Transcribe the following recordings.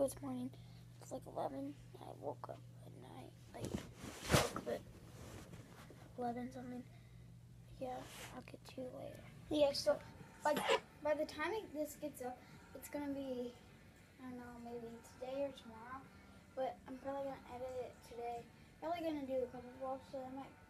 this morning. It's like 11. I woke up at night, like woke up at 11 something. Yeah, I'll get to you later. Yeah, so by the time this gets up, it's gonna be, I don't know, maybe today or tomorrow. But I'm probably gonna edit it today. Probably gonna do a couple vlogs, so I might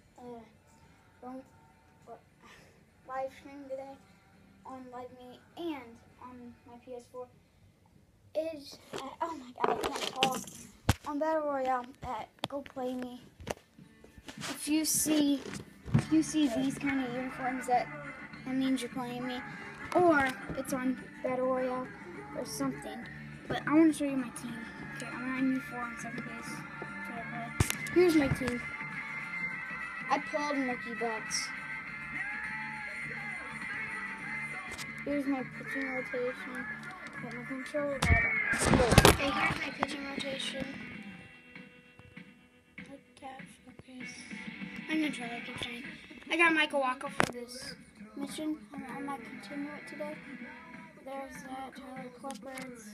live stream today on LiveMe and on my PS4. Oh my god, I can't talk. On Battle Royale at Go Play Me. If you see these kind of uniforms, that means you're playing me, or it's on Battle Royale or something. But I want to show you my team. Okay, I'm on U4 on second base. Here's my team. I pulled Mookie Betts. Here's my pitching rotation. Got my controller. Okay, here's my pitching rotation. I'm gonna try to keep trying. I got Michael Wacha for this mission. I might continue it today. There's that Tyler Clippers.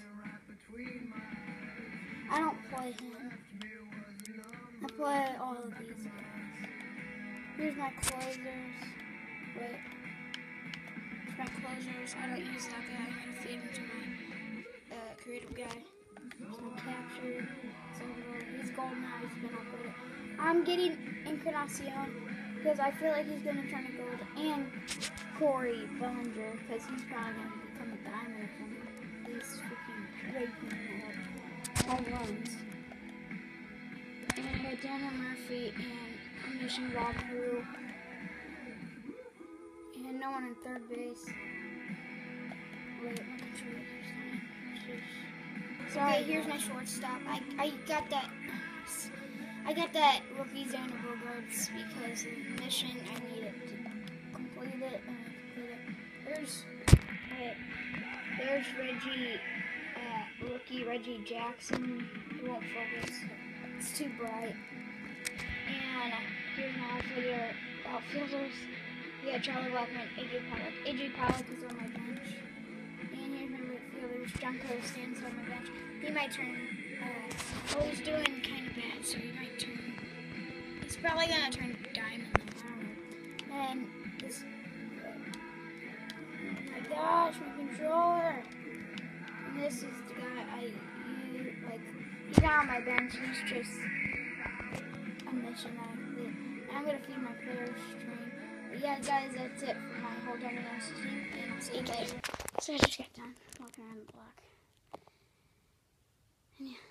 I don't play him. I play all of these guys. Here's my closers. Wait. Here's my closers. I don't use that guy. I'm gonna feed him to my creative guy. Here's my capture. He's golden now. He's been upgraded. I'm getting Encarnacion because I feel like he's gonna turn to gold, and Corey Bellinger because he's probably gonna become a diamond from these freaking raking home runs. And Daniel Murphy and Mission Walkthrough, and no one in third base. Wait, my controller's dying. Sorry, here's my shortstop. I got that rookie Xander Bogaerts because of the mission. I needed to complete it, and I completed it. There's rookie Reggie Jackson. It won't focus. It's too bright. And here's my outfielders. We got Charlie Blackmon, AJ Pollock. AJ Pollock is on my bench. And here's my midfielders. John Cole stands on my bench. He might turn. He's doing kind of bad, so he might turn. He's probably gonna turn diamond. And this. Oh my gosh, my controller. And this is the guy he's not on my bench. He's just a mission that I complete. And I'm gonna feed my players stream. But yeah, guys, that's it for my whole Diamond Dynasty team, and I'll see you later. So I just got done walking around the block. And yeah.